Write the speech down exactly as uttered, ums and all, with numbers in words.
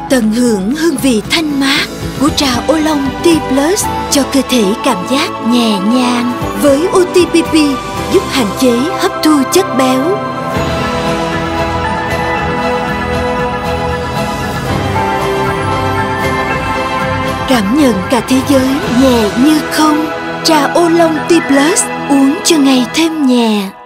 Tận hưởng hương vị thanh mát của trà ô long T Plus cho cơ thể cảm giác nhẹ nhàng với ô tê pê pê giúp hạn chế hấp thu chất béo. Cảm nhận cả thế giới nhẹ như không. Trà ô long T Plus, uống cho ngày thêm nhẹ.